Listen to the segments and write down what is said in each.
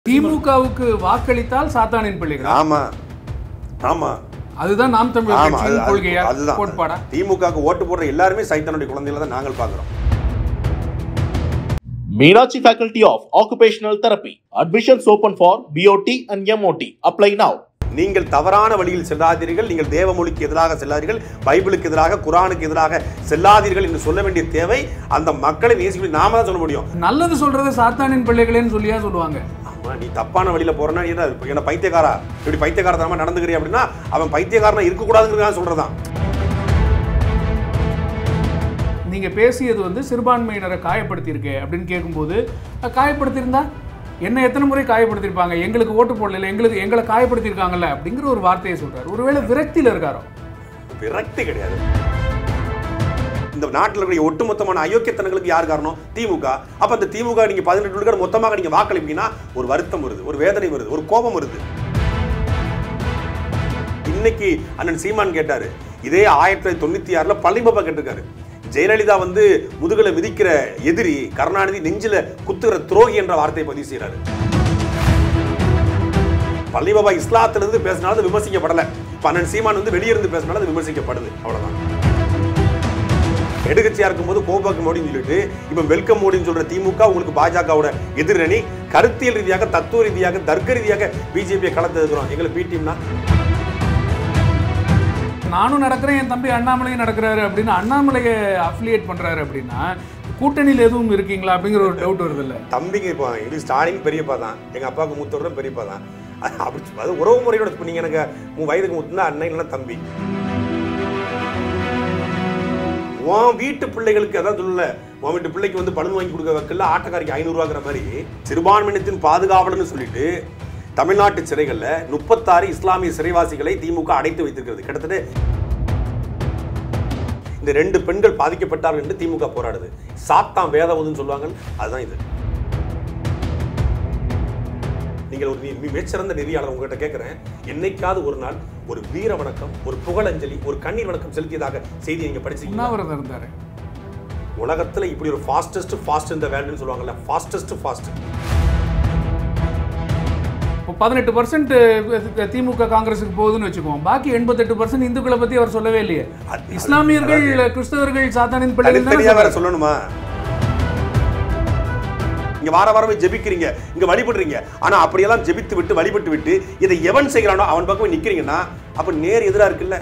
திமுகவுக்கு வாக்களித்தால் சாத்தானின் பிள்ளைகள். ஆமா ஆமா, அதுதான் நாம் தமிழர் கட்சியின் கொள்கையா கோட்பாடா? திமுகவுக்கு ஓட்டு போடுற எல்லாருமே சைத்தானுடைய குழந்தைகளை தான் நாங்கள் பார்க்கிறோம். Meenakshi Faculty of Occupational Therapy. Admissions open for BOT and MOT. Apply now. நீங்கள் தவறான வழியில் செல்லாதீர்கள், நீங்கள் தேவமொழிக்கு எதிராக செல்லாதீர்கள், பைபிளுக்கு எதிராக, குரானுக்கு எதிராக செல்லாதீர்கள் என்று சொல்ல வேண்டிய தேவை அந்த மக்களை நேசிக்க நாம தான் சொல்ல முடியும். நல்லது சொல்றது சாத்தானின் பிள்ளைகளேன்னு சொல்லியா சொல்லுவாங்க. ஆமா, நீ தப்பான வழியில போறனா என்ன பைத்தியக்காரா, இப்படி பைத்தியக்காரத்தனமா நடந்துக்கிறீ அப்படின்னா அவன் பைத்தியக்காரனா இருக்கக்கூடாதுங்கிறத சொல்றதான். நீங்க பேசியது சிறுபான்மையினரை காயப்படுத்தியிருக்கே அப்படின்னு கேட்கும்போது, காயப்படுத்தியிருந்தா என்ன எத்தனை முறை காயப்படுத்திருப்பாங்க, எங்களுக்கு ஓட்டு போடல, எங்களை காயப்படுத்தியிருக்காங்கல்ல அப்படிங்கிற ஒரு வார்த்தையை சொல்றாரு. ஒருவேளை விரக்தியில் இருக்காரோ? விரக்தி கிடையாது. இந்த நாட்டில் இருக்கிற ஒட்டுமொத்தமான அயோக்கியத்தனங்களுக்கு யார் காரணம்? திமுக. அப்ப அந்த திமுக நீங்க 18 விழுக்காடு மொத்தமாக நீங்க வாக்களிப்பீங்கன்னா ஒரு வருத்தம் வருது, ஒரு வேதனை வருது, ஒரு கோபம் வருது. இன்னைக்கு அண்ணன் சீமான் கேட்டாரு, இதே 1996 பழனிபாபா கேட்டிருக்காரு. ஜெயலலிதா முதுகல மிதிக்கிற எதிரி, கருணாநிதி நெஞ்சில குத்துகிற துரோகி என்ற வார்த்தையை பதிவு செய்யறாரு. பழனிபாபா இஸ்லாத்திலிருந்து பேசினாலும் விமர்சிக்கப்படல. அண்ணன் சீமான் வெளியிருந்து பேசினாலும் அது விமர்சிக்கப்படுது. அவ்வளவுதான். எடுக்கட்சியா இருக்கும்போது கோபாக்கு மோடின்னு சொல்லிட்டு இப்ப வெல்கம் மோடின்னு சொல்ற திமுக உங்களுக்கு பாஜகவோட எதிரணி. கருத்தியல் ரீதியாக, தத்துவ ரீதியாக, தர்க்க ரீதியாக பிஜேபியை கலந்து இருக்கிறோம். எங்களை பிடிஎம்னா நானும் நடக்கிறேன், என் தம்பி அண்ணாமலையும் நடக்கிறாரு அப்படின்னு அண்ணாமலையை அஃபிலியேட் பண்றாரு அப்படின்னா கூட்டணியில் எதுவும் இருக்கீங்களா அப்படிங்கிற ஒரு டவுட் வருது இல்லை? தம்பிங்க இப்போ எங்களுக்கு ஸ்டாலின் பெரியப்பா தான், எங்க அப்பாவுக்கு மூத்தவரும் பெரியப்பா தான். அப்படி அது உறவு முறையோட நீங்க எனக்கு வயதுக்கு மூத்தா அண்ணன் இல்லைன்னா தம்பி. உன் வீட்டு பிள்ளைகளுக்கு அதான் சொல்லல, உன் வீட்டு பிள்ளைக்கு பலன் வாங்கி கொடுக்க வைக்கல, ஆட்டக்காரிக்கு 500 ரூபாங்கிற மாதிரி சிறுபான்மையினத்தின் பாதுகாவலன்னு சொல்லிட்டு தமிழ்நாட்டு சிறைகள்ல 36 இஸ்லாமிய சிறைவாசிகளை திமுக அடைத்து வைத்திருக்கிறது. கிட்டத்தட்ட இந்த 2 பெண்கள் பாதிக்கப்பட்டார்கள் என்று திமுக போராடுது. சாத்தான் வேதம் சொல்லுவாங்க, அதுதான் இது. நீங்கள் ஒரு மிகச்சிறந்த நெறியாளர், உங்ககிட்ட கேட்கிறேன், என்னைக்காவது ஒரு நாள் ஒரு வீர வணக்கம், ஒரு புகழஞ்சலி, ஒரு கண்ணீர் வணக்கம் செலுத்தியதாக செய்தி நீங்க படிச்சீங்க? உலகத்துல இப்படி ஒரு ஃபாஸ்ட் இந்த வேர்ல்டுன்னு சொல்லுவாங்கல்ல, ஃபாஸ்ட் 18% திமுக காங்கிரஸுக்கு போகுதுன்னு வச்சுக்குவோம். பாக்கி 88% இந்துக்களை பத்தி அவர் சொல்லவே இல்லையே. இஸ்லாமியர்கள், கிறிஸ்தவர்கள் சாத்தானின் பிள்ளைகள் சொல்லணுமா? இங்க வாரமே ஜெபிக்கிறீங்க, இங்க வழிபடுறீங்க. ஆனா அப்படியெல்லாம் ஜெபித்து விட்டு வழிபட்டு விட்டு இதை எவன் செய்கிறானோ அவன் பக்கம் நிக்கிறீங்கன்னா அப்ப நேர் எதிரா இருக்குல்ல.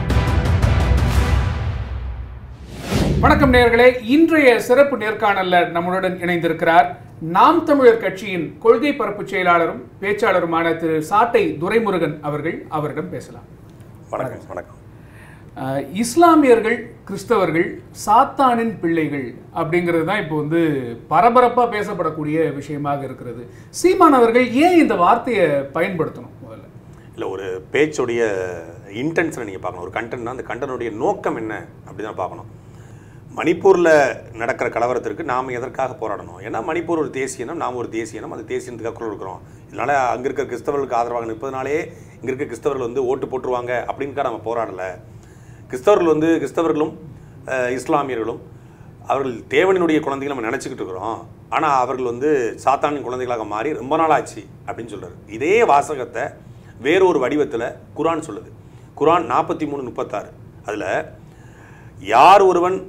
வணக்கம் நேயர்களே, இன்றைய சிறப்பு நேர்காணல்ல நம்மளுடன் இணைந்திருக்கிறார் நாம் தமிழர் கட்சியின் கொள்கை பரப்பு செயலாளரும் பேச்சாளருமான திரு சாட்டை துரைமுருகன் அவர்கள். அவரிடம் பேசலாம். வணக்கம். வணக்கம். இஸ்லாமியர்கள், கிறிஸ்தவர்கள் சாத்தானின் பிள்ளைகள் அப்படிங்கிறது தான் இப்போ பரபரப்பா பேசப்படக்கூடிய விஷயமாக இருக்கிறது. சீமான் அவர்கள் ஏன் இந்த வார்த்தையை பயன்படுத்தணும்? முதல்ல இல்லை, ஒரு பேச்சுடைய இன்டென்ஷனை நீங்கள் பார்க்கணும். ஒரு கண்டென்ட்னா அந்த கண்டனுடைய நோக்கம் என்ன அப்படிதான் பார்க்கணும். மணிப்பூரில் நடக்கிற கலவரத்திற்கு நாம் எதற்காக போராடணும்? ஏன்னா மணிப்பூர் ஒரு தேசியனம், நாம் ஒரு தேசியனம், அது தேசியத்துக்காக குரல் இருக்கிறோம். இதனால் அங்கே இருக்கிற கிறிஸ்தவர்களுக்கு ஆதரவாக நிற்பதனாலே இங்கே இருக்கிற கிறிஸ்தவர்கள் ஓட்டு போட்டுருவாங்க அப்படின்னுக்கா நம்ம போராடலை. கிறிஸ்தவர்களும் இஸ்லாமியர்களும் அவர்கள் தேவனினுடைய குழந்தைகள் நம்ம நினச்சிக்கிட்டு இருக்கிறோம். ஆனால் அவர்கள் சாத்தானின் குழந்தைகளாக மாறி ரொம்ப நாள் ஆச்சு அப்படின்னு சொல்கிறார். இதே வாசகத்தை வேறொரு வடிவத்தில் குரான் சொல்லுது. குரான் 43:36 அதில் யார் ஒருவன்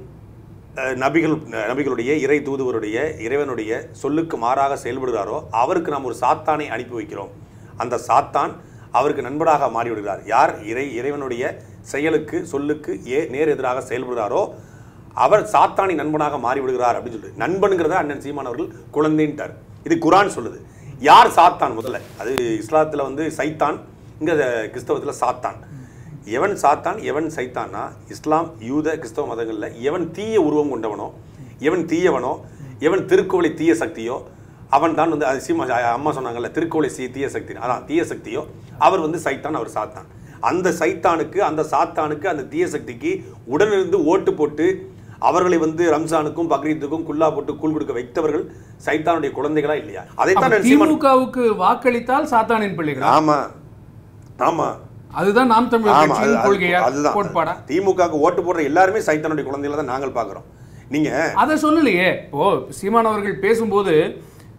நபிகளுடைய இறை தூதுவருடைய இறைவனுடைய சொல்லுக்கு மாறாக செயல்படுகிறாரோ அவருக்கு நாம் ஒரு சாத்தானை அனுப்பி வைக்கிறோம். அந்த சாத்தான் அவருக்கு நண்பனாக மாறிவிடுகிறார். யார் இறைவனுடைய செயலுக்கு சொல்லுக்கு நேர் எதிராக செயல்படுகிறாரோ அவர் சாத்தானி நண்பனாக மாறிவிடுகிறார் அப்படின்னு சொல்லுது. நண்பனுங்கிறத அண்ணன் சீமான் அவர்கள் குழந்தைன்ட்டார். இது குரான் சொல்லுது. யார் சாத்தான்? முதல்ல அது இஸ்லாத்தில் சைத்தான், இங்கே கிறிஸ்தவத்தில் சாத்தான். எவன் சாத்தான், எவன் சைத்தான்னா இஸ்லாம், யூத, கிறிஸ்தவ மதங்களில் எவன் தீய உருவம் கொண்டவனோ, எவன் தீயவனோ, எவன் திருக்கோளை தீய சக்தியோ அவன் தான் அம்மா சொன்னாங்கல்ல, திருக்கோளை தீய சக்தி, அதான் தீய சக்தியோ அவர் சைத்தான், அவர் சாத்தான். அந்த சைத்தானுக்கு, அந்த சாத்தானுக்கு, அந்த தீய சக்திக்கு உடனிருந்து ஓட்டு போட்டு அவர்களை ரம்ஜானுக்கும் பக்ரீத்துக்கும் குல்லா போட்டு கூழ் கொடுக்க வைத்தவர்கள் சைத்தானுடைய குழந்தைகளா இல்லையா? அதைத்தான் திமுகவுக்கு வாக்களித்தால் சாத்தானின் பிள்ளைகள். ஆமா ஆமா, அதுதான் நாம் தமிழர் கட்சியின் கொள்கையா கோட்பாடா? திமுகவுக்கு ஓட்டு போடுற எல்லாருமே சைத்தானுடைய குழந்தைகளை தான் நாங்கள் பார்க்கிறோம். நீங்க அதை சொல்லலையே. இப்போ சீமான் அவர்கள் பேசும்போது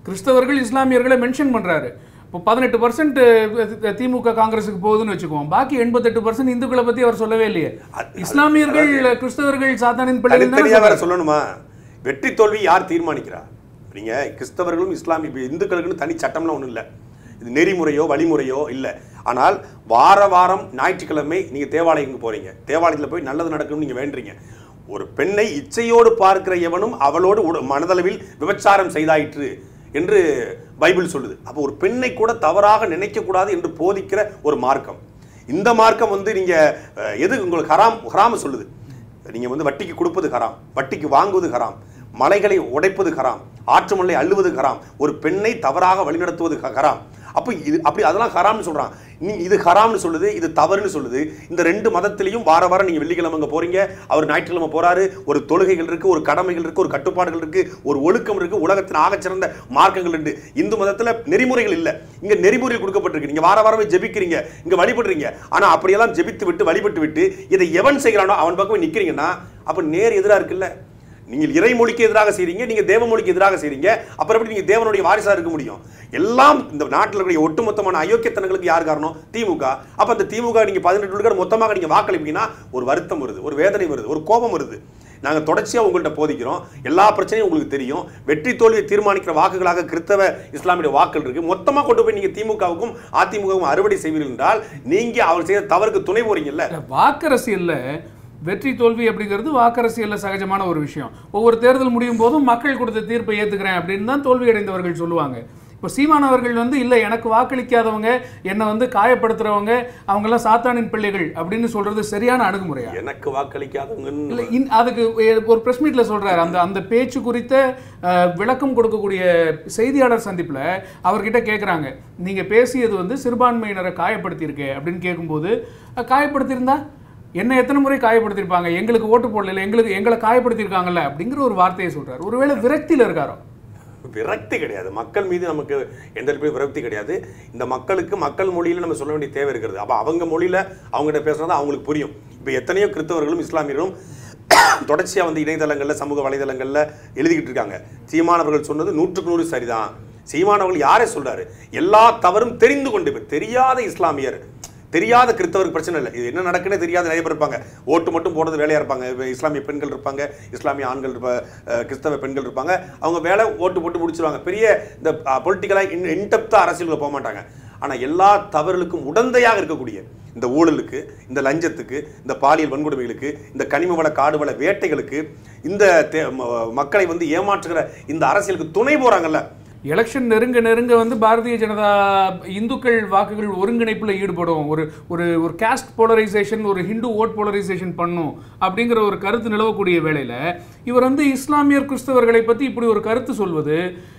கிறிஸ்தவர்கள் இஸ்லாமியர்களை மென்ஷன் பண்றாரு. இப்போ 18% திமுக காங்கிரஸுக்கு போகுதுன்னு வச்சுக்குவோம், பாக்கி 88% இந்துக்களை பத்தி அவர் சொல்லவே இல்லையே. இஸ்லாமியர்கள் கிறிஸ்தவர்கள் சாத்தானின் பிள்ளைகள் சொல்லணுமா? வெற்றி தோல்வி யார் தீர்மானிக்கிறா? நீங்க கிறிஸ்தவர்களும் இஸ்லாமிய இந்துக்களுக்குன்னு தனி சட்டம்லாம் ஒன்றும் இல்லை, இது நெறிமுறையோ வழிமுறையோ இல்லை. ஆனால் வாரம் ஞாயிற்றுக்கிழமை நீங்க தேவாலயத்துக்கு போறீங்க, தேவாலயத்தில் போய் நல்லது நடக்கணும்னு நீங்க வேண்டுறீங்க. ஒரு பெண்ணை இச்சையோடு பார்க்கிற எவனும் அவளோடு மனதளவில் விபச்சாரம் செய்தாயிற்று என்று பைபிள் சொல்லுது. அப்போ ஒரு பெண்ணை கூட தவறாக நினைக்கக்கூடாது என்று போதிக்கிற ஒரு மார்க்கம். இந்த மார்க்கம் நீங்க எது உங்களுக்கு ஹராம் சொல்லுது? நீங்க வட்டிக்கு கொடுப்பது ஹராம், வட்டிக்கு வாங்குவது ஹராம், மலைகளை உடைப்பது ஹராம், ஆற்று மலை அள்ளுவது ஹராம், ஒரு பெண்ணை தவறாக வழிநடத்துவது ஹராம். அப்போ இது அப்படி அதெல்லாம் ஹராம்னு சொல்றான். நீ இது ஹராம்னு சொல்லுது, இது தவறுன்னு சொல்லுது. இந்த ரெண்டு மதத்திலையும் வாரம் நீங்க வெள்ளிக்கிழமை போறீங்க, அவர் ஞாயிற்றுக்கிழமை போறாரு. ஒரு தொழுகைகள் இருக்கு, ஒரு கடமைகள் இருக்கு, ஒரு கட்டுப்பாடுகள் இருக்கு, ஒரு ஒழுக்கம் இருக்கு, உலகத்தின் ஆகச்சிறந்த மார்க்கங்கள் இருக்கு. இந்து மதத்துல நெறிமுறைகள் இல்ல, இங்க நெறிமுறைகள் கொடுக்கப்பட்டிருக்கு. நீங்க வாரமே ஜெபிக்கிறீங்க, இங்க வழிபடுறீங்க. ஆனா அப்படியெல்லாம் ஜெபித்து விட்டு வழிபட்டு விட்டு இதை எவன் செய்கிறானோ அவன் பக்கம் நிக்கிறீங்கன்னா அப்ப நேர் எதிரா இருக்குல்ல. நீங்கள் இறைமொழிக்கு எதிராக செய்றீங்க, நீங்க தேவமொழிக்கு எதிராக செய்றீங்க. அப்புறம் எப்படி நீங்க தேவனுடைய வாரிசா இருக்க முடியும்? எல்லாம் இந்த நாட்டில் இருக்கிற ஒட்டுமொத்தமான அயோக்கியத்தனங்களுக்கு யார் காரணம்? திமுக. அப்ப அந்த திமுக நீங்க 18 விழுக்காடு மொத்தமாக நீங்க வாக்களிப்பீங்கன்னா ஒரு வருத்தம் வருது, ஒரு வேதனை வருது, ஒரு கோபம் வருது. நாங்கள் தொடர்ச்சியாக உங்கள்கிட்ட போதிக்கிறோம், எல்லா பிரச்சனையும் உங்களுக்கு தெரியும். வெற்றி தோல்வியை தீர்மானிக்கிற வாக்குகளாக கிறிஸ்தவ இஸ்லாமிய வாக்குகள் இருக்கு. மொத்தமாக கொண்டு போய் நீங்க திமுகவுக்கும் அதிமுகவுக்கும் அறுவடை செய்வீர்கள் என்றால் நீங்க அவர் செய்த தவறுக்கு துணை போறீங்கல்ல. வாக்கரசியல்ல வெற்றி தோல்வி அப்படிங்கிறது வாக்கரசியலில் சகஜமான ஒரு விஷயம். ஒவ்வொரு தேர்தல் முடியும் போதும் மக்கள் கொடுத்த தீர்ப்பை ஏற்றுக்கிறேன் அப்படின்னு தான் தோல்வி அடைந்தவர்கள் சொல்லுவாங்க. இப்போ சீமான் அவர்கள் இல்லை, எனக்கு வாக்களிக்காதவங்க, என்னை காயப்படுத்துறவங்க அவங்கெல்லாம் சாத்தானின் பிள்ளைகள் அப்படின்னு சொல்றது சரியான அணுகுமுறையா? எனக்கு வாக்களிக்காதவங்க இல்லை, அதுக்கு ஒரு பிரஸ் மீட்ல சொல்றாரு. அந்த பேச்சு குறித்த விளக்கம் கொடுக்கக்கூடிய செய்தியாளர் சந்திப்பில் அவர்கிட்ட கேட்குறாங்க, நீங்க பேசியது சிறுபான்மையினரை காயப்படுத்தியிருக்கே அப்படின்னு கேட்கும்போது, காயப்படுத்தியிருந்தா என்ன எத்தனை முறை காயப்படுத்திருப்பாங்க, எங்களுக்கு ஓட்டு போடல, எங்களை காயப்படுத்தியிருக்காங்கல்ல அப்படிங்கிற ஒரு வார்த்தையை சொல்றாரு. ஒருவேளை விரக்தியில் இருக்காரோ? விரக்தி கிடையாது, மக்கள் மீது நமக்கு எந்த விரக்தி கிடையாது. இந்த மக்களுக்கு மக்கள் மொழியில நம்ம சொல்ல வேண்டிய தேவை இருக்கிறது. அப்போ அவங்க மொழியில அவங்ககிட்ட பேசுறதா அவங்களுக்கு புரியும். இப்போ எத்தனையோ கிறிஸ்தவர்களும் இஸ்லாமியர்களும் தொடர்ச்சியா இணையதளங்கள்ல சமூக வலைதளங்கள்ல எழுதிக்கிட்டு இருக்காங்க. சீமானவர்கள் சொன்னது 100% சரிதான். சீமானவர்கள் யாரே சொல்றாரு? எல்லா தவறும் தெரிந்து கொண்டு தெரியாத இஸ்லாமியர், தெரியாத கிறிஸ்தவருக்கு பிரச்சனை இல்லை. இது என்ன நடக்குன்னே தெரியாத நிறைய பேர் இருப்பாங்க. ஓட்டு மட்டும் போடுறது வேலையா இருப்பாங்க. இஸ்லாமிய பெண்கள் இருப்பாங்க, இஸ்லாமிய ஆண்கள் கிறிஸ்தவ பெண்கள் இருப்பாங்க. அவங்க வேலை ஓட்டு போட்டு முடிச்சிருவாங்க. பெரிய இந்த பொலிட்டிக்கலாக இன்டெப்தா அரசியலுக்கு போக மாட்டாங்க. ஆனால் எல்லா தவறுகளுக்கும் உடந்தையாக இருக்கக்கூடிய இந்த ஊழலுக்கு, இந்த லஞ்சத்துக்கு, இந்த பாலியல் வன்கொடுமைகளுக்கு, இந்த கனிம வள காடு வள வேட்டைகளுக்கு, இந்த மக்களை ஏமாற்றுகிற இந்த அரசியலுக்கு துணை போறாங்கல்ல. எலெக்ஷன் நெருங்க பாரதிய ஜனதா இந்துக்கள் வாக்குகள் ஒருங்கிணைப்பில் ஈடுபடும், ஒரு காஸ்ட் போலரைசேஷன், ஒரு ஹிந்து ஓட் போலரைசேஷன் பண்ணும் அப்படிங்கிற ஒரு கருத்து நிலவக்கூடிய வேளையில் இவர் இஸ்லாமியர் கிறிஸ்தவர்களை பற்றி இப்படி ஒரு கருத்து சொல்வது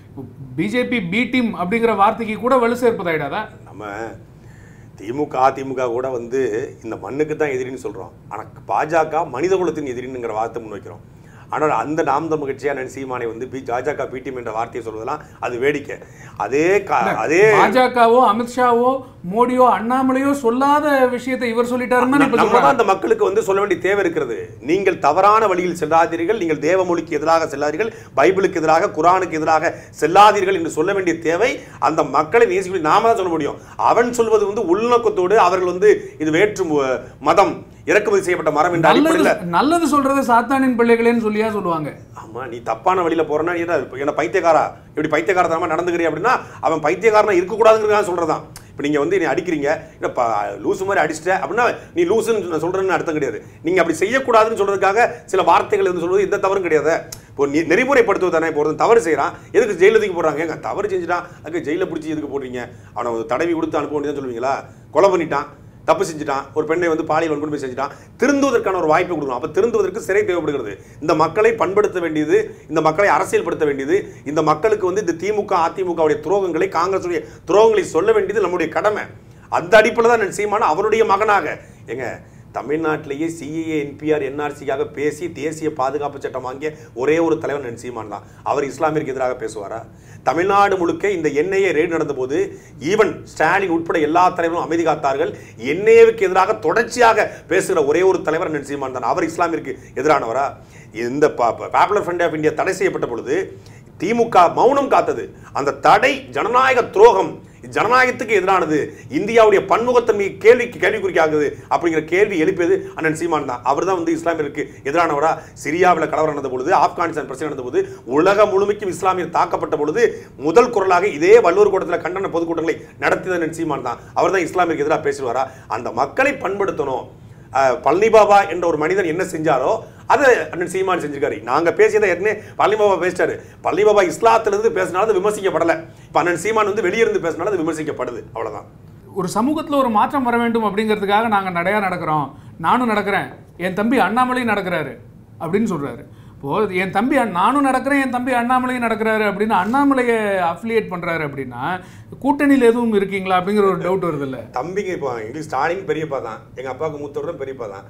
பிஜேபி பி டீம் அப்படிங்கிற வார்த்தைக்கு கூட வலு சேர்ப்பதாயிடாதா? நம்ம திமுக அதிமுக கூட இந்த மண்ணுக்கு தான் எதிரின்னு சொல்கிறோம். ஆனால் பாஜக மனித குலத்தின் எதிரின்னுங்கிற வார்த்தை முன்வைக்கிறோம். ஆனால் அந்த நாம் தமிழ் கட்சியான சீமானை பாஜக பிடிஎம் என்ற வார்த்தையை சொல்வதெல்லாம் அது வேடிக்கை. அதே பாஜகவோ அமித்ஷாவோ மோடியோ அண்ணாமலையோ சொல்லாத விஷயத்தை இவர் சொல்லிட்டாருன்னா அந்த மக்களுக்கு சொல்ல வேண்டிய தேவை இருக்கிறது. நீங்கள் தவறான வழியில் செல்லாதீர்கள், நீங்கள் தேவமொழிக்கு எதிராக செல்லாதீர்கள், பைபிளுக்கு எதிராக, குரானுக்கு எதிராக செல்லாதீர்கள் என்று சொல்ல வேண்டிய தேவை அந்த மக்களை நேசிக்க நாம தான் சொல்ல முடியும். அவன் சொல்வது உள்நோக்கத்தோடு அவர்கள் இது வேற்று மதம், இறக்குமதி செய்யப்பட்ட மரம் என்ற அடிப்படையில் நல்லது சொல்றது சாத்தானின் பிள்ளைகளேன்னு சொல்லியா சொல்லுவாங்க. ஆமா, நீ தப்பான வழியில போறனா என்ன பைத்தியக்காரா, இப்படி பைத்தியக்காரத்தனமா நடந்துக்கிறீ அப்படின்னா அவன் பைத்தியக்காரனா இருக்கக்கூடாதுங்கிறதா சொல்றதான். இப்போ நீங்கள் நீ அடிக்கிறீங்க, இல்லை லூசு மாதிரி அடிச்சிட்ட அப்படின்னா நீ லூசுன்னு சொல்கிறேன்னு அர்த்தம் கிடையாது. நீங்கள் அப்படி செய்யக்கூடாதுன்னு சொல்கிறதுக்காக சில வார்த்தைகள் சொல்வது எந்த தவறும் கிடையாது. இப்போ நெறிமுறைப்படுத்துவது தானே. இப்போ தவறு செய்கிறான், எதுக்கு ஜெயிலுக்கு போடுறாங்க? எங்க தவறு செஞ்சுட்டான், அதுக்கு ஜெயிலில் பிடிச்சி எதுக்கு போடுறீங்க? அவனை தடவி கொடுத்து அனுப்ப வேண்டியதான் சொல்லுவீங்களா? கொலை பண்ணிட்டான், தப்பு செஞ்சுட்டான், ஒரு பெண்ணை பாலியல் வன்கொடுமை செஞ்சுட்டான், திருந்துவதற்கான ஒரு வாய்ப்பை கொடுக்கணும். அப்போ திருந்துவதற்கு சிறை தேவைப்படுகிறது. இந்த மக்களை பண்படுத்த வேண்டியது, இந்த மக்களை அரசியல்படுத்த வேண்டியது, இந்த மக்களுக்கு இந்த திமுக அதிமுகவுடைய துரோகங்களை, காங்கிரஸுடைய துரோகங்களை சொல்ல வேண்டியது நம்முடைய கடமை. அந்த அடிப்படையில் தான் சீமான் அவருடைய மகனாக எங்க தமிழ்நாட்டிலேயே சிஏஏ என்பிஆர் என்ஆர்சிக்காக பேசி தேசிய பாதுகாப்பு சட்டம் வாங்கிய ஒரே ஒரு தலைவர் சீமான் தான். அவர் இஸ்லாமியருக்கு எதிராக பேசுவாரா? தமிழ்நாடு முழுக்க இந்த என்ஐஏ ரெய்டு நடந்த போது ஈவன் ஸ்டாலின் உட்பட எல்லா தலைவரும் அமைதி காத்தார்கள். என்ஐஏவுக்கு எதிராக தொடர்ச்சியாக பேசுகிற ஒரே ஒரு தலைவர் சீமான் தான். அவர் இஸ்லாமியருக்கு எதிரானவரா? இந்த பாப்புலர் ஃப்ரண்ட் ஆஃப் இந்தியா தடை செய்யப்பட்ட பொழுது திமுக மௌனம் காத்தது. அந்த தடை ஜனநாயக துரோகம், ஜனநாயகத்துக்கு எதிரானது, இந்தியாவுடைய பன்முகத்தன்மை கேள்விக்குறிக்காகுது அப்படிங்கிற கேள்வி எழுப்பியது அண்ணன் சீமான் தான். அவர் தான் வந்து இஸ்லாமியருக்கு எதிரானவரா. சிரியாவில் கலவரம் நடந்த பொழுது, ஆப்கானிஸ்தான் பிரச்சனை நடந்த போது, உலகம் முழுமைக்கும் இஸ்லாமியர் தாக்கப்பட்ட பொழுது முதல் குரலாக இதே வள்ளுவர் கூட்டத்தில் கண்டன பொதுக்கூட்டங்களை நடத்தியது அண்ணன் சீமான் தான். அவர் தான் இஸ்லாமியருக்கு எதிராக பேசுவாரா. அந்த மக்களை பண்படுத்தணும். பழனி பாபா என்ற ஒரு மனிதன் என்ன செஞ்சாரோ அதை அண்ணன் சீமான் செஞ்சிருக்காரு. நாங்க பேசியதை ஏற்கனவே பழனி பாபா பேசிட்டாரு. பழனி பாபா இஸ்லாத்திலிருந்து பேசினாலும் அது விமர்சிக்கப்படலை. இப்போ அண்ணன் சீமான் வந்து வெளியிருந்து பேசினாலும் அது விமர்சிக்கப்படுது. அவ்வளவுதான். ஒரு சமூகத்தில் ஒரு மாற்றம் வர வேண்டும் அப்படிங்கிறதுக்காக நாங்கள் நிறையா நடக்கிறோம், நானும் நடக்கிறேன், என் தம்பி அண்ணாமலையும் நடக்கிறாரு அப்படின்னு சொல்றாரு. இப்போது என் தம்பி நானும் நடக்கிறேன், என் தம்பி அண்ணாமலையும் நடக்கிறாரு அப்படின்னு அண்ணாமலையை அஃபிலியேட் பண்ணுறாரு அப்படின்னா கூட்டணியில் எதுவும் இருக்கீங்களா அப்படிங்கிற ஒரு டவுட் வருது இல்லை? தம்பிங்க இப்போ எங்களுக்கு ஸ்டாலின் பெரியப்பா தான், எங்கள் அப்பாவுக்கு மூத்தவரும் பெரியப்பா தான்.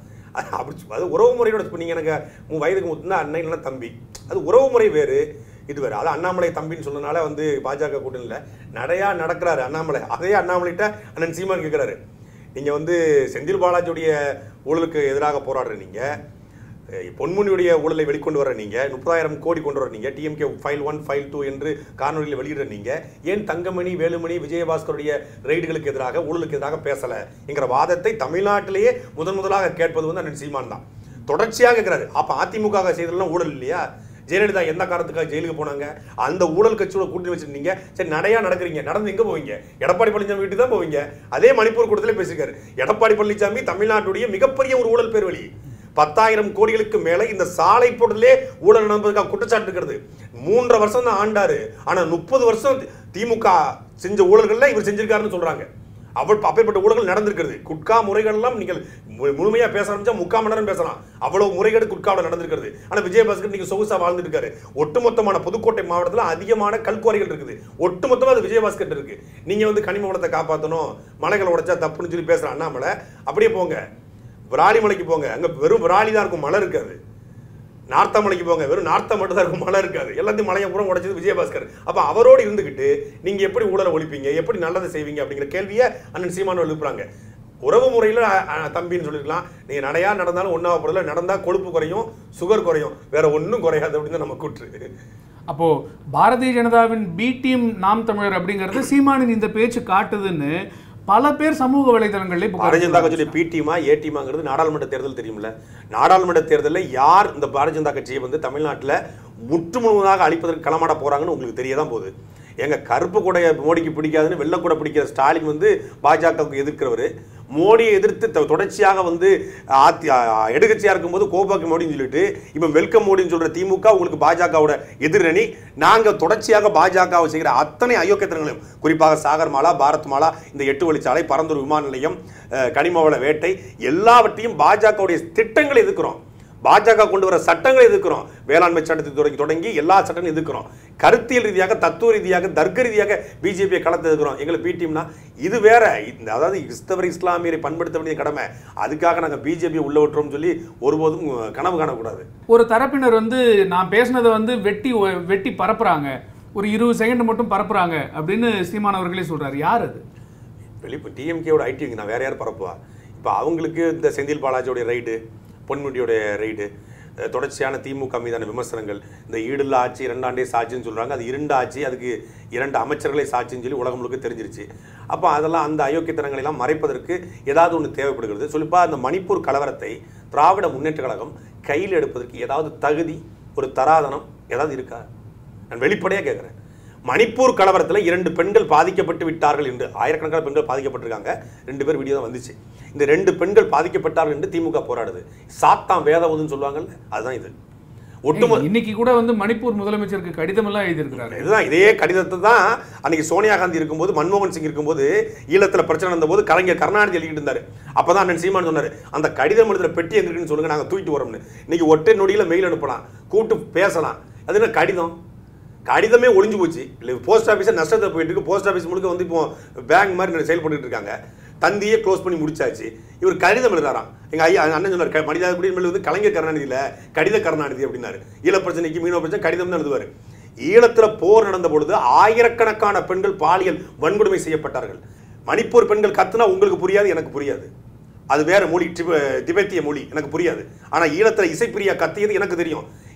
அது உறவு முறையோட இப்போ நீங்கள் எனக்கு வயதுக்கு மூத்தா அண்ணன் இல்லைன்னா தம்பி, அது உறவு முறை வேறு, இது வேறு. அது அண்ணாமலை தம்பின்னு சொன்னனால வந்து பாஜக கூட்டணியில் நிறையா நடக்கிறாரு அண்ணாமலை. அதே அண்ணாமலைகிட்ட அண்ணன் சீமான் கேட்குறாரு, நீங்கள் வந்து செந்தில் பாலாஜியுடைய ஊழலுக்கு எதிராக போராடுற நீங்கள், பொன்முனியுடைய ஊழலை வெளிக்கொண்டு வர நீங்கள், 30,000 கோடி கொண்டு வர நீங்கள், டிஎம்கே ஃபைல் 1 ஃபைல் 2 என்று காணொலியில் வெளியிடுற நீங்கள், ஏன் தங்கமணி வேலுமணி விஜயபாஸ்கருடைய ரெய்டுகளுக்கு எதிராக ஊழலுக்கு எதிராக பேசலை என்கிற வாதத்தை தமிழ்நாட்டிலேயே முதலாக கேட்பது வந்து அண்ணன் சீமான் தான். தொடர்ச்சியாக கேட்கிறாரு. அப்போ அதிமுக செய்ததெல்லாம் ஊழல் இல்லையா? ஜெயலலிதா எந்த காரணத்துக்காக ஜெயிலுக்கு போனாங்க? அந்த ஊழல் கட்சியோட கூட்டணி வச்சிருந்தீங்க. சரி, நடையா நடக்கிறீங்க, நடந்து எங்க போவீங்க? எடப்பாடி பழனிசாமி வீட்டுக்கு தான் போவீங்க. அதே மணிப்பூர் கூட்டத்திலே பேசியிருக்காரு. எடப்பாடி பழனிசாமி தமிழ்நாட்டுடைய மிகப்பெரிய ஒரு ஊழல் பேர்வழி. 10,000 கோடிகளுக்கு மேல இந்த சாலை போடலே ஊழல் நடந்ததுக்காக குற்றச்சாட்டு இருக்கிறது. 3.5 வருஷம் தான் ஆண்டாரு. ஆனா 30 வருஷம் திமுக செஞ்ச ஊழல்கள்ல இவர் செஞ்சிருக்காருன்னு சொல்றாங்க. அப்பேற்பட்ட ஊழல்கள் நடந்திருக்கிறது. குட்கா முறைகள் எல்லாம் நீங்கள் முழுமையா பேச ஆரம்பிச்சா 3/4 மணி நேரம் பேசலாம். அவ்வளவு முறைகேடு குட்காவில் நடந்திருக்கிறது. ஆனா விஜயபாஸ்கர் நீங்க சொகுசா வாழ்ந்துட்டு இருக்காரு. ஒட்டுமொத்தமான புதுக்கோட்டை மாவட்டத்தில் அதிகமான கல்குவாரிகள் இருக்குது. ஒட்டுமொத்தமா அது விஜயபாஸ்கர் இருக்கு. நீங்க வந்து கனிம வளத்தை காப்பாற்றணும், மலைகளை உடைச்சா தப்புன்னு சொல்லி பேசுற அண்ணாமலை அப்படியே போங்க, விராலிமலைக்கு போங்க, அங்க வெறும் விராலி தான் இருக்கும், மலை இருக்காது. நார்த்தமலைக்கு போங்க, வெறும் நார்த்தம் மட்டும் தான் இருக்கும், மழை இருக்காது. எல்லாத்தையும் மலையை பூரா உடைச்சது விஜயபாஸ்கர். அப்ப அவரோடு இருந்துகிட்டு நீங்க எப்படி ஊழலை ஒழிப்பீங்க, எப்படி நல்லதை செய்வீங்க அப்படிங்கிற கேள்வியை அண்ணன் சீமான் எழுப்புறாங்க. உறவு முறையில் தம்பின்னு சொல்லிருக்கலாம். நீங்க நடையா நடந்தாலும் ஒன்னாவ பொருள் நடந்தா கொழுப்பு குறையும், சுகர் குறையும், வேற ஒன்றும் குறையாது அப்படின்னு நம்ம கூற்று. அப்போ பாரதிய ஜனதாவின் பி டீம் நாம் தமிழர் அப்படிங்கிறது சீமானின் இந்த பேச்சு காட்டுதுன்னு பல பேர் சமூக வலைதளங்களில் பாரதிய ஜனதா கட்சியுடைய பி டீமா ஏ டீமாங்கிறது நாடாளுமன்ற தேர்தல் தெரியுமில்ல. நாடாளுமன்ற தேர்தலில் யார் இந்த பாரதிய ஜனதா கட்சியை வந்து தமிழ்நாட்டில் முற்றுமுழுதாக அழிப்பதற்கு களமாட போறாங்கன்னு உங்களுக்கு தெரியதான் போகுது. எங்க கருப்பு கூடைய மோடிக்கு பிடிக்காதுன்னு வெள்ளை கூட பிடிக்கிற ஸ்டாலின் வந்து பாஜகவுக்கு எதிர்க்கிறவர், மோடியை எதிர்த்து தொடர்ச்சியாக வந்து எதிர்கட்சியாக இருக்கும்போது கோபாக்கு மோடின்னு சொல்லிட்டு இப்போ வெல்கம் மோடின்னு சொல்ற திமுக உங்களுக்கு பாஜகவோட எதிரணி. நாங்கள் தொடர்ச்சியாக பாஜகவை செய்கிற அத்தனை அயோக்கியத்தனங்களையும், குறிப்பாக சாகர் மாலா, பாரத் மாலா, இந்த 8 வழிச்சாலை, பரந்தூர் விமான நிலையம், கனிமவள வேட்டை, எல்லாவற்றையும் பாஜகவுடைய திட்டங்களை எதிர்க்கிறோம். பாஜக கொண்டு வர சட்டங்களை எதிர்க்கிறோம். வேளாண்மை சட்டத்தை தொடங்கி எல்லா சட்டங்களும் எதிர்க்கிறோம். கருத்தியல் ரீதியாக, தத்துவ ரீதியாக, தர்க்க ரீதியாக பிஜேபியை களத்தை எதிர்க்கிறோம். எங்களுக்கு பி டீம்னா இது வேற. அதாவது கிறிஸ்தவர் இஸ்லாமியரை பண்படுத்த வேண்டிய கடமை. அதுக்காக நாங்கள் பிஜேபியை உள்ள விட்டுறோம் சொல்லி ஒருபோதும் கனவு காணக்கூடாது. ஒரு தரப்பினர் வந்து நான் பேசினதை வந்து வெட்டி பரப்புறாங்க, ஒரு 20 செகண்ட் மட்டும் பரப்புறாங்க அப்படின்னு சீமான் அவர்களே சொல்றாரு. யார் அது? இப்போ டிஎம்கேவோட ஐடி நான் வேற யார் பரப்புவா? இப்போ அவங்களுக்கு இந்த செந்தில் பாலாஜியோடைய ரைடு, பொன்முடியோடைய ரைடு, தொடர்ச்சியான திமுக மீதான விமர்சனங்கள், இந்த ஈடுள்ள ஆட்சி 2 ஆண்டே சாட்சின்னு சொல்கிறாங்க. அது 2 ஆட்சி, அதுக்கு 2 அமைச்சர்களை சாட்சின்னு சொல்லி உலகம் முழுக்க தெரிஞ்சிருச்சு. அப்போ அதெல்லாம் அந்த அயோக்கியத்தனங்களை எல்லாம் மறைப்பதற்கு ஏதாவது ஒன்று தேவைப்படுகிறது. சொல்லிப்பா அந்த மணிப்பூர் கலவரத்தை திராவிட முன்னேற்ற கழகம் கையில் எடுப்பதற்கு ஏதாவது தகுதி, ஒரு தராதனம் ஏதாவது இருக்கா? நான் வெளிப்படையாக கேட்குறேன். மணிப்பூர் கலவரத்தில் 2 பெண்கள் பாதிக்கப்பட்டு விட்டார்கள் என்று, ஆயிரக்கணக்கான பெண்கள் பாதிக்கப்பட்டிருக்காங்க. 2 பேர் வீடியோ தான் வந்துச்சு. இந்த 2 பெண்கள் பாதிக்கப்பட்டார்கள் என்று திமுக போராடுது. சாத்தாம் வேதவதுன்னு சொல்லுவாங்கல்ல, அதுதான் இது. இன்னைக்கு கூட வந்து மணிப்பூர் முதலமைச்சருக்கு கடிதம் எல்லாம் எழுதியிருக்கிறாரு. இதுதான், இதே கடிதத்தை தான் அன்னைக்கு சோனியா காந்தி இருக்கும்போது, மன்மோகன் சிங் இருக்கும்போது, ஈழத்தில் பிரச்சனை நடந்தபோது கலைஞர் கருணாநிதி எழுதிட்டு இருந்தாரு. அப்பதான் அண்ணன் சீமான் சொன்னாரு, அந்த கடிதம் எழுதுற பெட்டி எங்க இருக்குன்னு சொல்லுங்க, நாங்கள் தூக்கிட்டு வரோம்னு. இன்னைக்கு ஒற்றை நொடியில் மெயில் அனுப்பலாம், கூட்டு பேசலாம். அது என்ன கடிதம்? கடிதமே ஒளிஞ்சு போச்சு. இல்லை, போஸ்ட் ஆஃபீஸை நஷ்டத்தை போயிட்டு இருக்கு. போஸ்ட் ஆஃபீஸ் முழுக்க வந்து இப்போ பேங்க் மாதிரி செயல்பட்டு இருக்காங்க. தந்தியே க்ளோஸ் பண்ணி முடிச்சாச்சு. இவர் கடிதம் எழுதாராம். எங்கள் ஐயா அண்ணன் சொன்னார், மனித குடியுரிமை வந்து கலைஞர் கருணாநிதி இல்லை, கடித கருணாநிதி அப்படின்னாரு. ஈழ பிரச்சனைக்கு, மீனவ பிரச்சனை கடிதம் தான் எழுதுவார். ஈழத்தில் போர் நடந்த பொழுது ஆயிரக்கணக்கான பெண்கள் பாலியல் வன்கொடுமை செய்யப்பட்டார்கள். மணிப்பூர் பெண்கள் கத்துனா உங்களுக்கு புரியாது, எனக்கு புரியாது. அது வேற மொழி, திபெத்திய மொழி, எனக்கு புரியாது. ஆனால் ஈழத்தில் இசைப்பிரியா கத்தியது எனக்கு தெரியும்.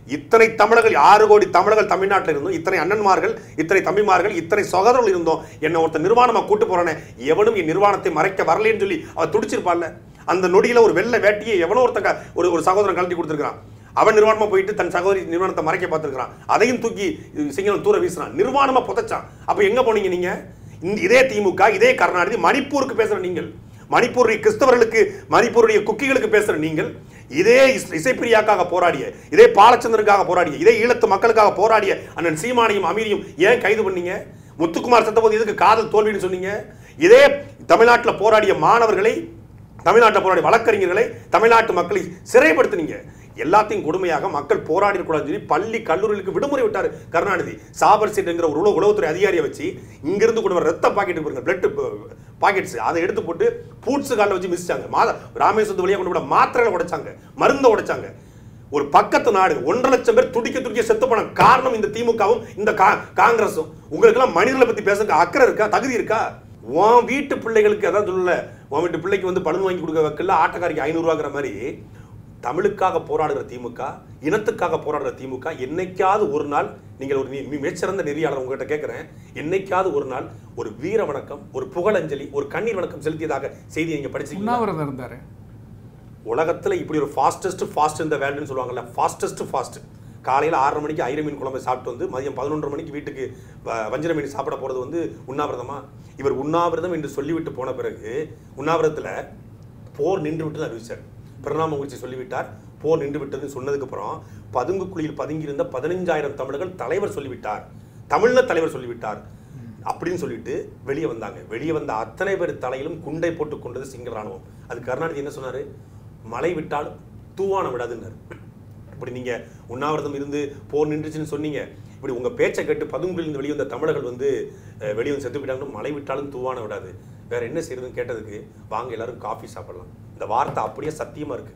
இத்தனை தமிழர்கள் 6 கோடி தமிழர்கள் தமிழ்நாட்டில் இருந்தோம், இத்தனை அண்ணன்மார்கள், இத்தனை தம்பிமார்கள், இத்தனை சகோதரர்கள் இருந்தோம். என்ன ஒருத்தர் நிர்வாணமா கூட்டு போறானே, எவனும் என் நிர்வாணத்தை மறைக்க வரலேன்னு சொல்லி அவன் துடிச்சிருப்பான்ல. அந்த நொடியில ஒரு வெள்ளை வேட்டியை எவனோ ஒருத்தங்க ஒரு சகோதரன் கழட்டி கொடுத்துருக்கான். அவன் நிர்வாணமா போயிட்டு தன் சகோதரி நிர்வாணத்தை மறைக்க பார்த்துருக்கான். அதையும் தூக்கி சிங்களம் தூர வீசினான், நிர்வாணமா புதைச்சான். அப்ப எங்க போனீங்க நீங்க? இதே திமுக, இதே கருணாநிதி மணிப்பூருக்கு பேசுற நீங்கள், மணிப்பூருடைய கிறிஸ்தவர்களுக்கு, மணிப்பூருடைய குக்கிகளுக்கு பேசுற நீங்கள், இதே இசைப்பிரியாக்காக போராடிய, இதே பாலச்சந்திரனுக்காக போராடிய, இதே ஈழத்து மக்களுக்காக போராடிய அண்ணன் சீமானையும் அமீரையும் ஏன் கைது பண்ணீங்க? முத்துக்குமார் சத்தபோது எதுக்கு காதல் தோல்வின்னு சொன்னீங்க? இதே தமிழ்நாட்டில் போராடிய மாணவர்களை, தமிழ்நாட்டில் போராடிய வழக்கறிஞர்களை, தமிழ்நாட்டு மக்களை சிறைப்படுத்தினீங்க. எல்லாத்தையும் கொடுமையாக மக்கள் போராடி இருக்கக்கூடாதுன்னு சொல்லி பள்ளி கல்லூரிகளுக்கு விடுமுறை விட்டார் கருணாநிதி. சாபர் சீட்ங்கிற ஒரு உளவுத்துறை அதிகாரியை வச்சு இங்கிருந்து கொண்டு வர ரத்த பாக்கெட் பாருங்க, பிளட் பாக்கெட்ஸ், அதை எடுத்து போட்டு பூட்ஸ் காலில் வச்சு மிதிச்சாங்க. ராமேஸ்வரத்து வழியாக கொண்டு விட மாத்திரைகளை உடைச்சாங்க, மருந்தை உடைச்சாங்க. ஒரு பக்கத்து நாடு 1.5 லட்சம் பேர் துடிக்க செத்து போன காரணம் இந்த திமுகவும் இந்த காங்கிரஸும். உங்களுக்கு எல்லாம் மனிதர்களை பத்தி பேச அக்கறை இருக்கா, தகுதி இருக்கா? உன் வீட்டு பிள்ளைகளுக்கு அதான் சொல்லல, உன் வீட்டு பிள்ளைக்கு வந்து பலன் வாங்கி கொடுக்க வைக்கல, ஆட்டக்காரிக்கு 500 ரூபாங்கிற மாதிரி தமிழுக்காக போராடுகிற திமுக, இனத்துக்காக போராடுற திமுக என்னைக்காவது ஒரு நாள், நீங்கள் ஒரு மிகச்சிறந்த நெறியாளர் உங்ககிட்ட கேட்கிறேன், என்னைக்காவது ஒரு நாள் ஒரு வீர வணக்கம், ஒரு புகழஞ்சலி, ஒரு கண்ணீர் வணக்கம் செலுத்தியதாக செய்தி நீங்க படிச்சீங்க? உலகத்துல இப்படி ஒரு ஃபாஸ்ட் இந்த வேர்ல்டுன்னு சொல்லுவாங்கல்ல, ஃபாஸ்ட் காலையில் 6:30 மணிக்கு ஐர மீன் குழம்பை சாப்பிட்டு வந்து மதியம் 11:30 மணிக்கு வீட்டுக்கு வஞ்சர மீன் சாப்பிட போறது வந்து உண்ணாவிரதமா? இவர் உண்ணாவிரதம் என்று சொல்லிவிட்டு போன பிறகு உண்ணாவிரதத்துல போர் நின்று விட்டு அறிவிச்சார். பிரணாம குறிச்சி சொல்லிவிட்டார், போர் நின்று விட்டதுன்னு சொன்னதுக்கு அப்புறம் பதுங்கு குழியில் பதுங்கியிருந்த 15,000 தமிழர்கள் தலைவர் சொல்லிவிட்டார், தமிழ்ல தலைவர் சொல்லிவிட்டார் அப்படின்னு சொல்லிட்டு வெளியே வந்தாங்க. வெளியே வந்த அத்தனை பேர் தலையிலும் குண்டை போட்டு கொண்டது சிங்கள ராணுவம். அது கருணாநிதி என்ன சொன்னாரு? மழை விட்டால் தூவான விடாதுன்னாரு. இப்படி நீங்க உண்ணாவிரதம் இருந்து போர் நின்றுச்சுன்னு சொன்னீங்க, இப்படி உங்க பேச்சை கேட்டு பதுங்குழிலிருந்து வெளியே வந்த தமிழர்கள் வந்து வெளியே வந்து செத்து போயிட்டாங்கன்னு மழை விட்டாலும் தூவான விடாது, வேற என்ன செய்யறதுன்னு கேட்டதுக்கு வாங்க எல்லாரும் காஃபி சாப்பிடலாம். இந்த வார்த்தை அப்படியே சத்தியமா இருக்கு.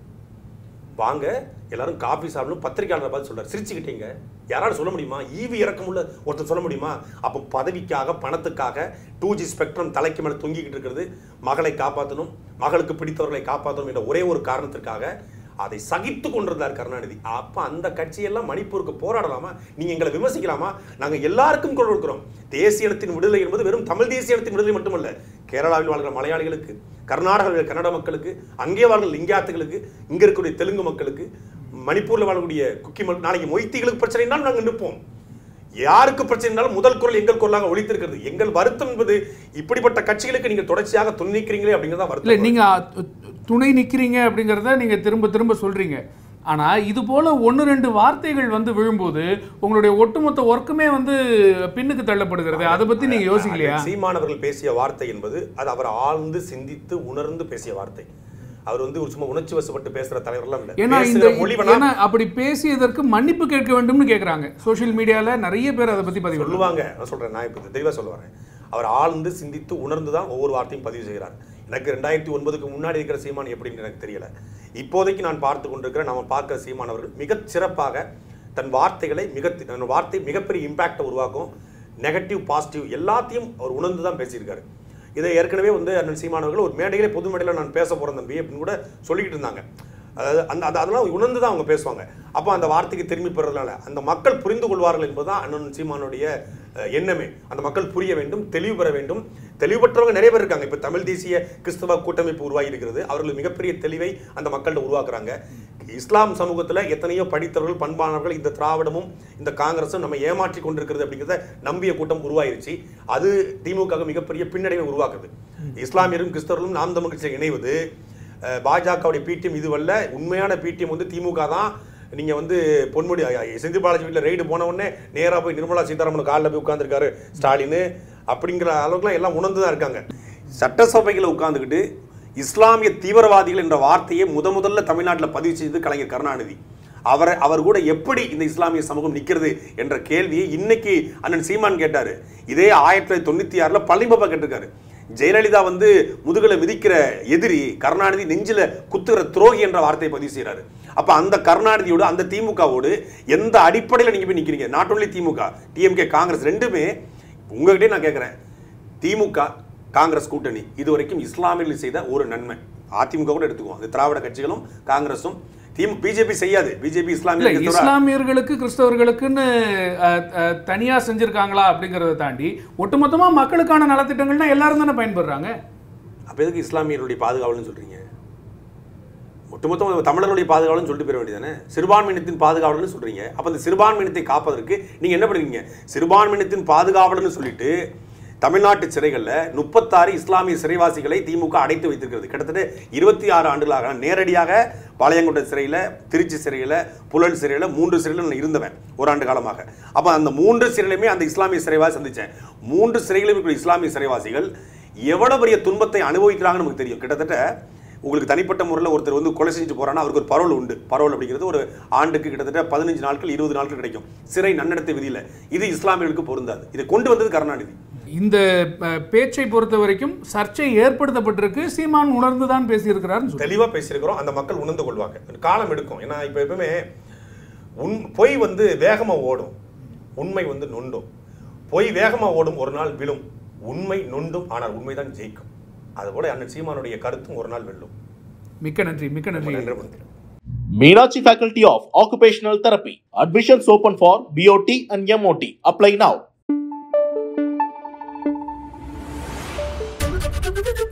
வாங்க எல்லாரும் காஃபி சாப்பிடணும் பத்திரிகையாளரை பார்த்து சொல்றாரு. சிரிச்சுக்கிட்டீங்க. யாராலும் சொல்ல முடியுமா? ஈவி இறக்கமுள்ள ஒருத்தர் சொல்ல முடியுமா? அப்போ பதவிக்காக, பணத்துக்காக 2G ஸ்பெக்ட்ரம் தலைக்கு மேலே தொங்கிக்கிட்டு இருக்கிறது. மகளை காப்பாற்றணும், மகளுக்கு பிடித்தவர்களை காப்பாற்றணும் என்ற ஒரே ஒரு காரணத்திற்காக அதை சகித்து கொண்டிருந்தார் கருணாநிதி. அப்ப அந்த கட்சியெல்லாம் மணிப்பூருக்கு போராடலாமா? நீங்க எங்களை விமர்சிக்கலாமா? நாங்க எல்லாருக்கும் குரல் கொடுக்கிறோம். தேசிய இனத்தின் விடுதலை என்பது வெறும் தமிழ் தேசிய இனத்தின் விடுதலை மட்டுமல்ல, கேரளாவில் வாழ்கிற மலையாளிகளுக்கு, கர்நாடகாவில் கன்னட மக்களுக்கு, அங்கே வாழ்கிற லிங்காத்துகளுக்கு, இங்க இருக்கக்கூடிய தெலுங்கு மக்களுக்கு, மணிப்பூர்ல வாழக்கூடிய குக்கி மக்கள், நாளைக்கு மொய்த்திகளுக்கு பிரச்சனைனாலும் நாங்கள் நிற்போம். யாருக்கு பிரச்சனைனாலும் முதல் குரல் எங்கள் குரலாக ஒழித்திருக்கிறது. எங்கள் வருத்தம் என்பது இப்படிப்பட்ட கட்சிகளுக்கு நீங்க தொடர்ச்சியாக துணை நிற்கிறீங்களே அப்படிங்கிறதா வருத்தம். நீங்க துணை நிற்கிறீங்க அப்படிங்கிறத நீங்க திரும்ப சொல்றீங்க. ஆனா இது போல 1-2 வார்த்தைகள் வந்து விழும்போது உங்களுடைய ஒட்டுமொத்த ஒர்க்குமே வந்து பின்னுக்கு தள்ளப்படுகிறது. அதை பத்தி நீங்க யோசிக்கலையா? சீமானவர்கள் பேசிய வார்த்தை என்பது அது அவர் ஆழ்ந்து சிந்தித்து உணர்ந்து பேசிய வார்த்தை. அவர் வந்து ஒரு சும்மா உணர்ச்சி வசப்பட்டு பேசுற தலைவர்லாம் இல்ல. ஏன்னா அப்படி பேசியதற்கு மன்னிப்பு கேட்க வேண்டும்னு கேக்குறாங்க. சோஷியல் மீடியால நிறைய பேர் அதை பத்தி பதிவு சொல்லுவாங்க. நான் சொல்றேன், நான் இப்ப தெளிவா சொல்ல வரேன். அவர் ஆழ்ந்து சிந்தித்து உணர்ந்து தான் ஒவ்வொரு வார்த்தையும் பதிவு செய்கிறார். எனக்கு 2009க்கு முன்னாடி இருக்கிற சீமான் எப்படின்னு எனக்கு தெரியல. இப்போதைக்கு நான் பார்த்து கொண்டிருக்கிற, நம்ம பார்க்கிற சீமான் அவர்கள் மிகச் சிறப்பாக தன் வார்த்தைகளை மிகப்பெரிய இம்பாக்டை உருவாக்கும். நெகட்டிவ் பாசிட்டிவ் எல்லாத்தையும் அவர் உணர்ந்து தான் பேசியிருக்காரு. இதை ஏற்கனவே வந்து அண்ணன் சீமானவர்கள் ஒரு மேடையிலே, பொது மேடையில் நான் பேச போகிறேன் தம்பி அப்படின்னு கூட சொல்லிக்கிட்டு இருந்தாங்க. அதாவது அதெல்லாம் உணர்ந்து தான் அவங்க பேசுவாங்க. அப்போ அந்த வார்த்தைக்கு திரும்பி பெறதுனால அந்த மக்கள் புரிந்து கொள்வார்கள் என்பதுதான் அண்ணன் சீமானுடைய எண்ணமே. அந்த மக்கள் புரிய வேண்டும், தெளிவு பெற வேண்டும். தெளிவுபற்றவங்க நிறைய பேர் இருக்காங்க. இப்போ தமிழ் தேசிய கிறிஸ்தவ கூட்டமைப்பு உருவாகி இருக்கிறது. அவர்கள் மிகப்பெரிய தெளிவை அந்த மக்கள்கிட்ட உருவாக்குறாங்க. இஸ்லாம் சமூகத்தில் எத்தனையோ படித்தவர்கள், பண்பானவர்கள் இந்த திராவிடமும் இந்த காங்கிரஸும் நம்ம ஏமாற்றி கொண்டிருக்கிறது அப்படிங்கிறத நம்பிய கூட்டம் உருவாயிருச்சு. அது திமுக மிகப்பெரிய பின்னடைவை உருவாக்குது. இஸ்லாமியரும் கிறிஸ்தவர்களும் நாம் தமிழ் கட்சியில் இணைவது பாஜகவுடைய பிடிஎம் இதுவல்ல. உண்மையான பிடிஎம் வந்து திமுக தான். நீங்க வந்து பொன்முடி செந்தில் பாலாஜி வீட்டில் ரெய்டு போன உடனே நேராக போய் நிர்மலா சீதாராமன் காலில் போய் உட்காந்துருக்காரு ஸ்டாலின் அப்படிங்கிற அளவுக்குலாம் எல்லாம் உணர்ந்து தான் இருக்காங்க. சட்டசபைகளை உட்கார்ந்துக்கிட்டு இஸ்லாமிய தீவிரவாதிகள் என்ற வார்த்தையை முதல்ல தமிழ்நாட்டில் பதிவு செய்தது கலைஞர் கருணாநிதி. அவர் கூட எப்படி இந்த இஸ்லாமிய சமூகம் நிற்கிறது என்ற கேள்வியை இன்னைக்கு அண்ணன் சீமான் கேட்டாரு. இதே 1996 பழனிபாபா கேட்டிருக்காரு. ஜெயலலிதா வந்து முதுகலை மிதிக்கிற எதிரி, கருணாநிதி நெஞ்சில குத்துகிற துரோகி என்ற வார்த்தையை பதிவு செய்யறாரு. அப்ப அந்த கருணாநிதியோடு அந்த திமுகவோடு எந்த அடிப்படையில் நீங்க போய் நிக்கிறீங்க? நாட் ஒன்லி திமுக, டிஎம்கே, காங்கிரஸ் ரெண்டுமே. உங்ககிட்டே நான் கேட்கிறேன், திமுக காங்கிரஸ் கூட்டணி இதுவரைக்கும் இஸ்லாமியர்கள் செய்த ஒரு நன்மை, அதிமுக கூட எடுத்துக்குவோம், அந்த திராவிட கட்சிகளும் காங்கிரஸும் பிஜேபி செய்யாது. பிஜேபி இஸ்லாமியர்களுக்கு கிறிஸ்தவர்களுக்குன்னு தனியா செஞ்சிருக்காங்களா அப்படிங்கறத தாண்டி ஒட்டுமொத்தமா மக்களுக்கான நலத்திட்டங்கள்னா எல்லாரும் தானே பயன்படுறாங்க. அப்ப எதுக்கு இஸ்லாமியர்களுடைய பாதுகாவல்னு சொல்றீங்க? ஒட்டுமொத்தம் தமிழர்களுடைய பாதுகாவல்னு சொல்லிட்டு போயிட வேண்டியதானே? சிறுபான்மையினத்தின் பாதுகாவல்னு சொல்றீங்க. அப்ப அந்த சிறுபான்மையினத்தை காப்பதற்கு நீங்க என்ன பண்ணுவீங்க? சிறுபான்மையினத்தின் பாதுகாவல்னு சொல்லிட்டு தமிழ்நாட்டு சிறைகளில் 36 இஸ்லாமிய சிறைவாசிகளை திமுக அடைத்து வைத்திருக்கிறது. கிட்டத்தட்ட 26 ஆண்டுகளாக நேரடியாக பாளையங்கோட்டை சிறையில், திருச்சி சிறையில், புழல் சிறையில் 3 சிறையில் நான் இருந்தவன் ஓராண்டு காலமாக. அப்போ அந்த 3 சிறையிலுமே அந்த இஸ்லாமிய சிறைவாசி சந்தித்தேன். 3 சிறைகளிலும் இருக்கிற இஸ்லாமிய சிறைவாசிகள் எவ்வளோ பெரிய துன்பத்தை அனுபவிக்கிறாங்கன்னு நமக்கு தெரியும். கிட்டத்தட்ட உங்களுக்கு தனிப்பட்ட முறையில் ஒருத்தர் வந்து கொலை செஞ்சு போறான்னா அவருக்கு ஒரு பரோல் உண்டு. பரோல் அப்படிங்கிறது ஒரு ஆண்டுக்கு கிட்டத்தட்ட 15 நாட்கள் 20 நாட்கள் கிடைக்கும் சிறை நன்னடத்தை விதியில். இது இஸ்லாமியர்களுக்கு பொருந்தாது. இதை கொண்டு வந்தது கருணாநிதி. இந்த பேச்சை பொறுத்த வரைக்கும் சர்ச்சை ஏற்படுத்தப்பட்டிருக்கு. சீமான் உணர்ந்துதான் பேசியிருக்கிறார். தெளிவா பேசியிருக்கிறோம். அந்த மக்கள் உணர்ந்து கொள்வாங்க. காலம் எடுக்கும். ஏன்னா இப்ப எப்பவுமே பொய் வந்து வேகமா ஓடும், உண்மை வந்து நொண்டும். பொய் வேகமா ஓடும், ஒரு நாள் விழும். உண்மை நொண்டும், ஆனால் உண்மைதான் ஜெயிக்கும். அதுபோல அண்ணன் சீமானுடைய கருத்தும் ஒரு நாள் வெல்லும். மிக்க நன்றி. மிக்க நன்றி. Meenakshi Faculty of Occupational Therapy. Admissions open for BOT and MOT. Apply now.